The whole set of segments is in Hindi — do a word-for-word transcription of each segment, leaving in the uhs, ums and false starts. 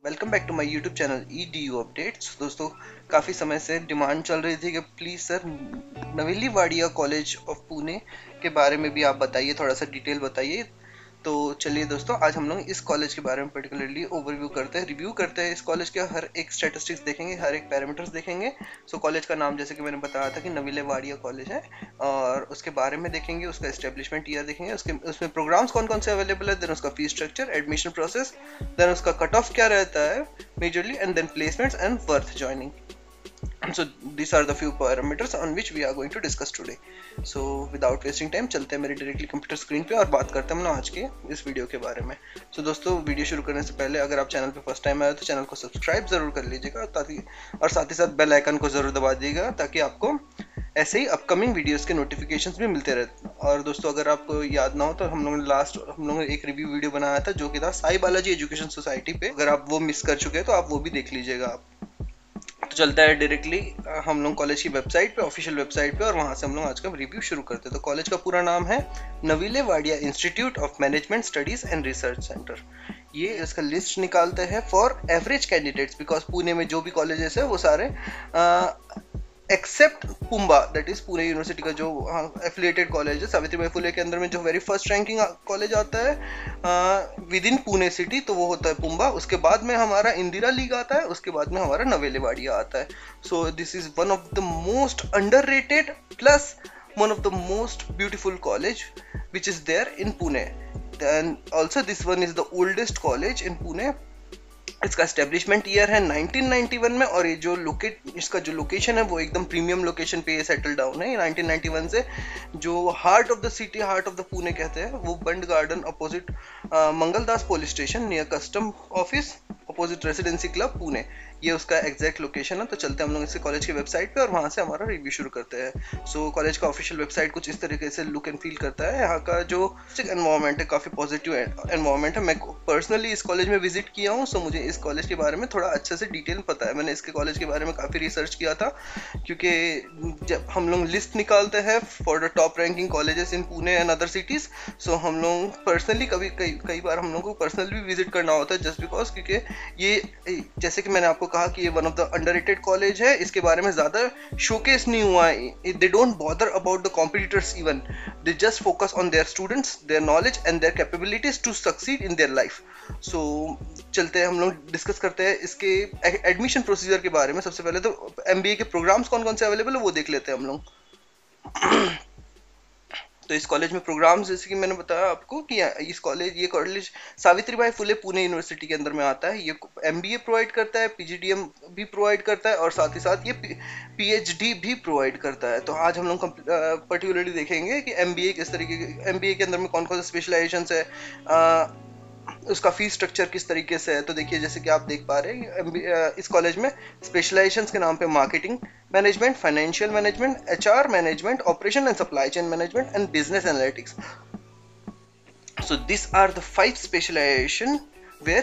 Welcome back to my YouTube channel E D U updates. दोस्तों, काफ़ी समय से डिमांड चल रही थी कि प्लीज़ सर नवेली वाडिया कॉलेज ऑफ पुणे के बारे में भी आप बताइए, थोड़ा सा डिटेल बताइए। तो चलिए दोस्तों, आज हम लोग इस कॉलेज के बारे में पर्टिकुलरली ओवरव्यू करते हैं, रिव्यू करते हैं। इस कॉलेज के हर एक स्टैटिस्टिक्स देखेंगे, हर एक पैरामीटर्स देखेंगे। सो कॉलेज का नाम जैसे कि मैंने बताया था कि नवेली वाडिया कॉलेज है, और उसके बारे में देखेंगे, उसका एस्टेब्लिशमेंट ईयर देखेंगे, उसके उसमें प्रोग्राम्स कौन कौन से अवेलेबल है, देन उसका fees structure, admission process, then उसका कट ऑफ क्या रहता है majorly, and then placements and worth joining. So these are the few parameters on which we are going to discuss today. So without wasting time चलते हैं मेरे डायरेक्टली कंप्यूटर स्क्रीन पे और बात करते हैं हम आज के इस वीडियो के बारे में. So दोस्तों, वीडियो शुरू करने से पहले अगर आप चैनल पे फर्स्ट टाइम आए हो तो चैनल को सब्सक्राइब जरूर कर लीजिएगा, ताकि और साथ ही साथ बेल आइकन को जरूर दबा दीजिएगा, ताकि आपको ऐसे ही अपकमिंग वीडियोस के नोटिफिकेशंस भी मिलते रहते हैं. और दोस्तों, अगर आपको याद ना हो तो हम लोगों ने लास्ट हम लोगों ने एक रिव्यू वीडियो बनाया था जो कि था साई बालाजी एजुकेशन सोसाइटी पे. अगर आप वो मिस कर चुके हैं तो आप वो भी देख लीजिएगा आप. तो चलता है डायरेक्टली हम लोग कॉलेज की वेबसाइट पे, ऑफिशियल वेबसाइट पे, और वहाँ से हम लोग आज का रिव्यू शुरू करते हैं. तो कॉलेज का पूरा नाम है नवेली Wadia Institute of Management Studies and Research Centre. ये इसका लिस्ट निकालते हैं for average candidates, because Pune में जो भी कॉलेजेस है वो सारे except PUMBA, that is Pune University का जो एफिलिएटेड कॉलेज है सावित्रीबाई फुले के अंदर में, जो वेरी फर्स्ट रैंकिंग कॉलेज आता है विद इन पुणे सिटी, तो वो होता है पुम्बा. उसके बाद में हमारा इंदिरा लीग आता है, उसके बाद में हमारा नवेली वाडिया आता है. So this is one of the most underrated plus one of the most beautiful college which is there in Pune. Then also this one is the oldest college in Pune. इसका एस्टेब्लिशमेंट ईयर है नाइनटीन नाइंटी वन में, और ये जो लोकेट इसका जो लोकेशन है वो एकदम प्रीमियम लोकेशन पे ये सेटल डाउन है. नाइनटीन नाइंटी वन से जो heart of the city, heart of the Pune कहते हैं, वो Bund Garden opposite Mangaldas police station near custom office opposite Residency Club Pune, ये उसका एग्जैक्ट लोकेशन है. तो चलते हैं हम लोग इसके कॉलेज की वेबसाइट पे और वहाँ से हमारा रिव्यू शुरू करते हैं. सो so, कॉलेज का ऑफिशियल वेबसाइट कुछ इस तरीके से लुक एंड फील करता है. यहाँ का जो एनवायरनमेंट है काफ़ी पॉजिटिव एनवायरनमेंट है. मैं पर्सनली इस कॉलेज में विजिट किया हूँ, सो so मुझे इस कॉलेज के बारे में थोड़ा अच्छे से डिटेल पता है. मैंने इसके कॉलेज के बारे में काफ़ी रिसर्च किया था, क्योंकि जब हम लोग लिस्ट निकालते हैं for the top ranking colleges in Pune and other cities, so हम लोग पर्सनली कभी कई कई बार हम लोग को पर्सनली भी विजिट करना होता है, जस्ट बिकॉज क्योंकि ये जैसे कि मैंने आपको कहा कि ये one of the underrated college है. इसके बारे में ज़्यादा शोकेस नहीं हुआ है. They don't bother about the competitors even, they just focus on their students, their knowledge and their capabilities to succeed in their life. So चलते हैं हम लोग डिस्कस करते हैं इसके एडमिशन प्रोसीजर के बारे में. सबसे पहले तो एमबीए के प्रोग्राम्स कौन कौन से अवेलेबल है वो देख लेते हैं हम लोग. तो इस कॉलेज में प्रोग्राम्स जैसे कि मैंने बताया आपको कि इस कॉलेज ये कॉलेज सावित्रीबाई फुले पुणे यूनिवर्सिटी के अंदर में आता है. ये एमबीए प्रोवाइड करता है, पीजीडीएम भी प्रोवाइड करता है, और साथ ही साथ ये पीएचडी भी प्रोवाइड करता है. तो आज हम लोग पर्टिकुलरली देखेंगे कि एमबीए किस तरीके के, एमबीए के अंदर में कौन कौन से स्पेशलाइजेशंस है, आ, उसका फीस स्ट्रक्चर किस तरीके से है. तो देखिए, जैसे कि आप देख पा रहे हैं इस कॉलेज में स्पेशलाइजेशंस के नाम पे marketing management, financial management, HR management, operation and supply chain management and business analytics. So this are the five specialization where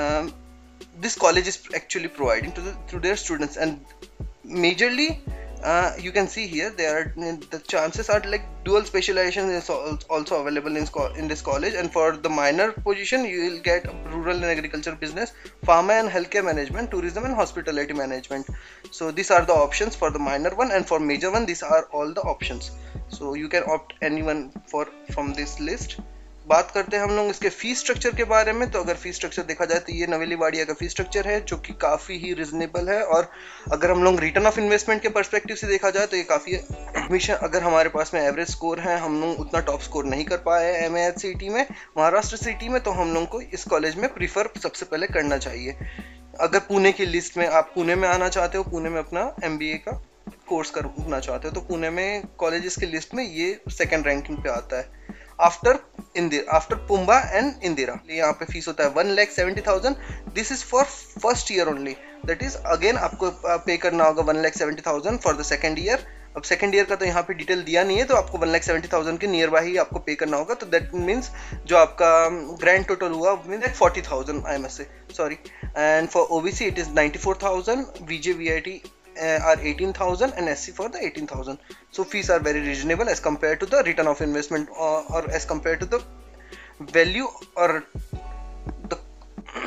this college is actually providing to to their students. And majorly Uh, you can see here there are the chances are like dual specialization is also available in, in this college. And for the minor position you will get rural and agriculture business, pharma and healthcare management, tourism and hospitality management. So these are the options for the minor one, and for major one these are all the options. So you can opt anyone for from this list. बात करते हैं हम लोग इसके फीस स्ट्रक्चर के बारे में. तो अगर फीस स्ट्रक्चर देखा जाए तो ये नवेली वाडिया का फीस स्ट्रक्चर है, जो कि काफ़ी ही रिजनेबल है. और अगर हम लोग रिटर्न ऑफ इन्वेस्टमेंट के पर्सपेक्टिव से देखा जाए तो ये काफ़ी एडमिशन, अगर हमारे पास में एवरेज स्कोर है, हम लोग उतना टॉप स्कोर नहीं कर पाए M A H C T में, महाराष्ट्र सिटी में, तो हम लोग को इस कॉलेज में प्रीफर सबसे पहले करना चाहिए. अगर पुणे की लिस्ट में आप पुणे में आना चाहते हो, पुणे में अपना एम बी ए का कोर्स करना चाहते हो, तो पुणे में कॉलेजेस की लिस्ट में ये सेकेंड रैंकिंग पे आता है after Indira, after PUMBA and Indira. यहाँ पे फीस होता है one lakh seventy thousand. This is for first year only. That is again आपको पे करना होगा one lakh seventy thousand for the second year. अब सेकेंड ईयर का तो यहाँ पे डिटेल दिया नहीं है, तो आपको वन लैख सेवेंटी थाउजेंड के नियर बाई ही आपको पे करना होगा. तो दैट मीन्स जो आपका ग्रैंड टोटल हुआ mean forty thousand I must say, sorry. And for OBC it is ninety four thousand, VJ VIT Uh, are eighteen thousand and S C for the eighteen thousand. So fees are very reasonable as compared to the return of investment, or, or as compared to the value or the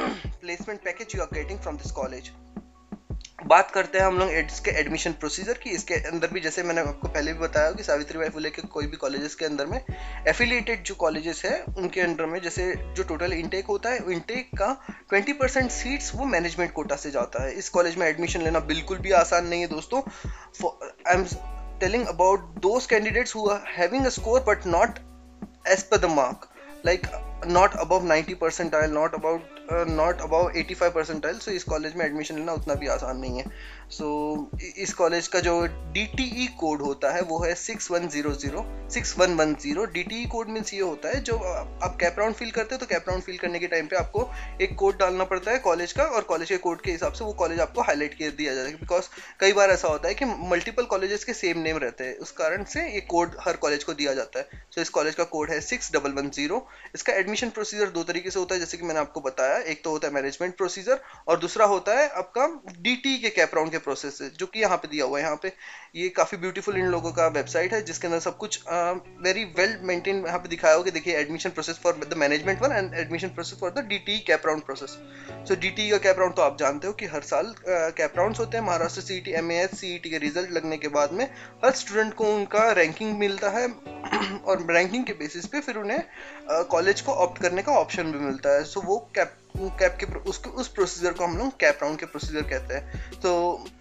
placement package you are getting from this college. बात करते हैं हम लोग इसके एडमिशन प्रोसीजर की। इसके अंदर भी जैसे मैंने आपको पहले भी बताया कि सावित्रीबाई फुले के कोई भी कॉलेजेस के अंदर में एफिलिएटेड जो कॉलेजेस है उनके अंडर में जैसे जो टोटल इनटेक होता है, इनटेक का ट्वेंटी परसेंट सीट्स वो मैनेजमेंट कोटा से जाता है। इस कॉलेज में एडमिशन लेना बिल्कुल भी आसान नहीं है दोस्तों। I am telling about those candidates who are having a score but not as per the mark, like not above ninety percentile, not about not about eighty five percentile. So इस कॉलेज में एडमिशन लेना उतना भी आसान नहीं है। सो so, इस कॉलेज का जो डी टी ई कोड होता है वो है six one zero zero six one one zero. D T E code means ये होता है जो आप कैप राउंड फिल करते हो तो कैप राउंड फिल करने के टाइम पे आपको एक कोड डालना पड़ता है कॉलेज का, और कॉलेज के कोड के हिसाब से वो कॉलेज आपको हाईलाइट कर दिया जाता है। बिकॉज कई बार ऐसा होता है कि मल्टीपल कॉलेजेस के सेम नेम रहते हैं, उस कारण से ये कोड हर कॉलेज को दिया जाता है। सो so, इस कॉलेज का कोड है सिक्स डबल वन जीरो। इसका एडमिशन प्रोसीजर दो तरीके से होता है जैसे कि मैंने आपको बताया। एक तो होता है मैनेजमेंट प्रोसीजर और दूसरा होता है आपका डीटी के कैप राउंड के प्रोसेस से, जो कि यहाँ पे दिया हुआ है। यहाँ पे ये काफी ब्यूटीफुल इन लोगों का वेबसाइट है जिसके अंदर सब कुछ वेरी वेल मेंटेन यहाँ पे दिखाया होगा कि देखिए admission process for the management one and admission process for the DT cap round process. So DT का कैप राउंड तो आप जानते हो कि हर साल कैप राउंड्स होते हैं। महाराष्ट्र सीईटी, एमएएस, सीईटी के रिजल्ट लगने के बाद में हर स्टूडेंट को उनका रैंकिंग मिलता है और रैंकिंग के बेसिस पे फिर उन्हें कॉलेज को ऑप्ट करने का ऑप्शन भी मिलता है। सो so, वो कैप कैप के उसको उस प्रोसीजर को हम लोग कैप राउंड के प्रोसीजर कहते हैं। तो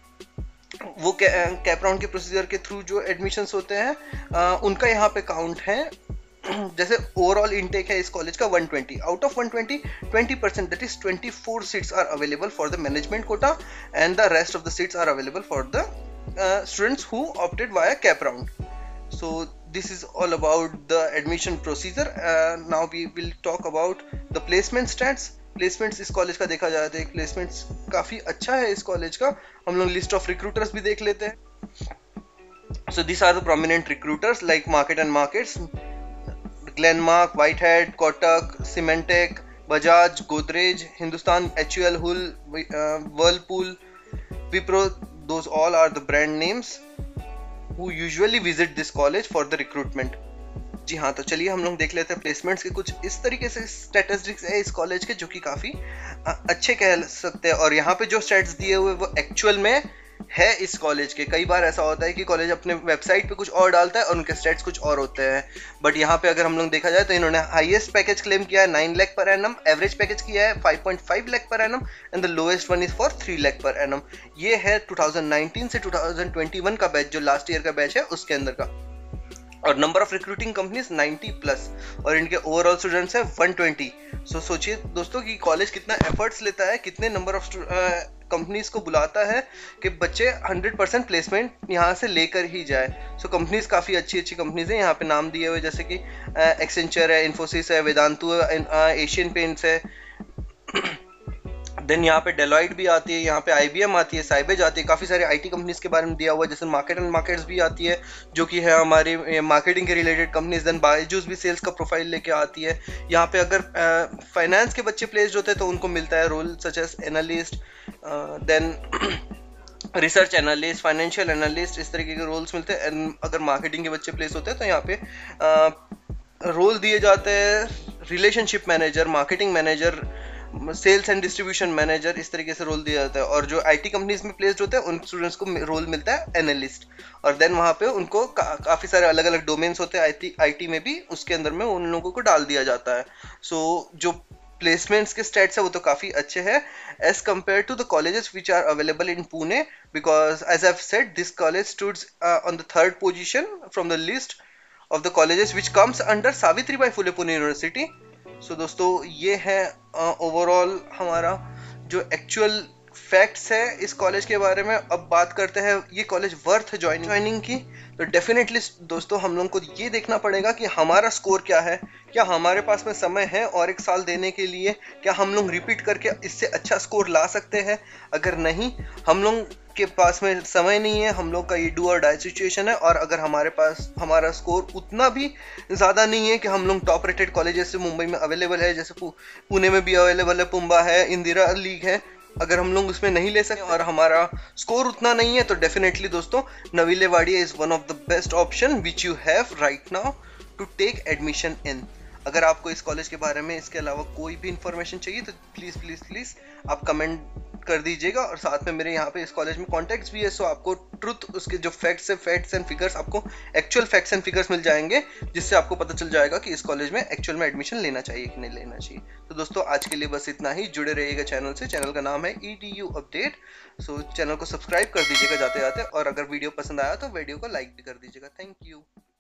वो कैप राउंड के प्रोसीजर के थ्रू जो एडमिशंस होते हैं आ, उनका यहाँ पे काउंट है। जैसे ओवरऑल इनटेक है इस कॉलेज का one twenty, out of one twenty twenty percent that is twenty four seats are available for the management quota and the rest of the seats are available for the students who opted via cap round. So this is all about the admission procedure. Uh, now we will talk about the placement stats. Placements इस कॉलेज का देखा जाए तो एक placements काफी अच्छा है इस कॉलेज का। हम लोग list of recruiters भी देख लेते हैं। So these are the prominent recruiters like Market and Markets, Glenmark, Whitehead, Kotak, Symantec, Bajaj, Godrej, Hindustan, H U L, Hull, uh, Whirlpool, Wipro. Those all are the brand names who usually visit this college for the recruitment. जी हाँ, तो चलिए हम लोग देख लेते हैं प्लेसमेंट्स के कुछ इस तरीके से स्टैटिस्टिक्स है इस कॉलेज के जो कि काफ़ी अच्छे कह सकते हैं। और यहाँ पे जो स्टैट्स दिए हुए वो एक्चुअल में है इस कॉलेज के। कई बार ऐसा होता है कि कॉलेज अपने वेबसाइट पे कुछ और डालता है और उनके स्टैट्स कुछ और होते हैं, बट यहाँ पे अगर हम लोग देखा जाए तो इन्होंने हाईएस्ट पैकेज क्लेम किया है nine lakh per annum, average package किया है five point five lakh per annum and the lowest one is for three lakh per annum. ये है टू थाउजेंड नाइनटीन से टू थाउजेंड ट्वेंटी वन का बैच, जो लास्ट ईयर का बैच है उसके अंदर का। और number of recruiting companies ninety plus और इनके ओवरऑल स्टूडेंट्स है वन ट्वेंटी। सो सोचिए दोस्तों कि कॉलेज कितना एफर्ट्स लेता है, कितने नंबर ऑफ कंपनीज को बुलाता है कि बच्चे हंड्रेड परसेंट प्लेसमेंट यहाँ से लेकर ही जाए। सो so, कंपनीज काफ़ी अच्छी अच्छी कंपनीज हैं यहाँ पे नाम दिए हुए, जैसे कि एक्सेंचर है, इन्फोसिस है, वेदांतु है, एशियन पेंट्स है, देन यहाँ पे डेलॉइट भी आती है, यहाँ पे आईबीएम आती है, साइबेज आती है, काफ़ी सारे आईटी कंपनीज के बारे में दिया हुआ है, जैसे मार्केट एंड मार्केट्स भी आती है जो कि है हमारी मार्केटिंग के रिलेटेड कंपनीज। देन बायजूस भी सेल्स का प्रोफाइल लेके आती है। यहाँ पे अगर फाइनेंस के बच्चे प्लेस्ड होते हैं तो उनको मिलता है role such as analyst, then research analyst, financial analyst, इस तरीके के रोल्स मिलते हैं। एंड अगर मार्केटिंग के बच्चे प्लेस होते हैं तो यहाँ पे रोल दिए जाते हैं relationship manager, marketing manager, sales and distribution manager, इस तरीके से रोल दिया जाता है। और जो आईटी कंपनीज में प्लेस्ड होते हैं उन स्टूडेंट्स को रोल मिलता है एनालिस्ट। और देन वहाँ पे उनको का, काफ़ी सारे अलग अलग डोमेन्स होते हैं आईटी आईटी में भी, उसके अंदर में उन लोगों को डाल दिया जाता है। सो so, जो प्लेसमेंट्स के स्टैट्स है वो तो काफ़ी अच्छे हैं as compare to the colleges which are available in Pune, because as I said this college stood on the third position from the list of the colleges which comes under Savitribai Phule Pune university. So so, दोस्तों ये है ओवरऑल uh, हमारा जो एक्चुअल फैक्ट्स है इस कॉलेज के बारे में। अब बात करते हैं ये कॉलेज वर्थ ज्वाइनिंग ज्वाइनिंग की। तो डेफिनेटली दोस्तों हम लोगों को ये देखना पड़ेगा कि हमारा स्कोर क्या है, क्या हमारे पास में समय है और एक साल देने के लिए, क्या हम लोग रिपीट करके इससे अच्छा स्कोर ला सकते हैं। अगर नहीं, हम लोग के पास में समय नहीं है, हम लोग का ये डू और डाई सिचुएशन है, और अगर हमारे पास हमारा स्कोर उतना भी ज़्यादा नहीं है कि हम लोग टॉप रेटेड कॉलेजेस से मुंबई में अवेलेबल है, जैसे पुणे में भी अवेलेबल है, पुंबा है, इंदिरा लीग है, अगर हम लोग उसमें नहीं ले सकते और हमारा स्कोर उतना नहीं है तो डेफिनेटली दोस्तों नवीले Wadia is one of the best option which you have right now to take admission in. अगर आपको इस कॉलेज के बारे में इसके अलावा कोई भी इंफॉर्मेशन चाहिए तो प्लीज़ प्लीज़ प्लीज़ आप कमेंट कर दीजिएगा। और साथ में मेरे यहाँ पे इस कॉलेज में कॉन्टैक्ट्स भी है, सो आपको ट्रुथ उसके जो फैक्ट्स है, फैक्ट्स एंड फिगर्स, आपको एक्चुअल फैक्ट्स एंड फिगर्स मिल जाएंगे, जिससे आपको पता चल जाएगा कि इस कॉलेज में एक्चुअल में एडमिशन लेना चाहिए कि नहीं लेना चाहिए। तो दोस्तों आज के लिए बस इतना ही। जुड़े रहिएगा चैनल से। चैनल का नाम है E D U update. So channel को सब्सक्राइब कर दीजिएगा जाते जाते, और अगर वीडियो पसंद आया तो वीडियो को लाइक भी कर दीजिएगा। Thank you.